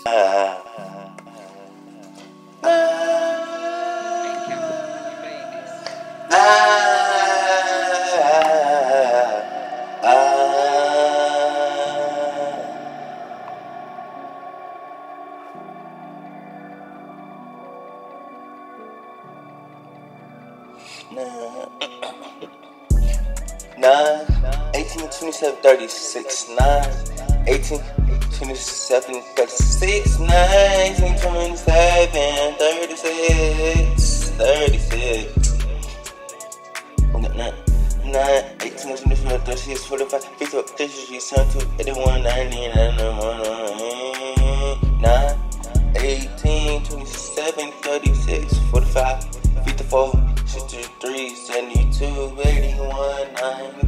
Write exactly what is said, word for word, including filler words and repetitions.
Uh, nine, eighteen, twenty-seven, thirty-six, nine, eighteen, twenty-seven, thirty-six, nine, eighteen, twenty-seven, thirty-six, thirty-six, nine, eighteen, twenty-seven, thirty-six, forty-five, fifty, fifty, seventy-two, eighty-one, ninety, nine, eighteen, twenty-seven, thirty-six, forty-five, fifty-four, sixty-three, seventy-two, eighty-one, ninety.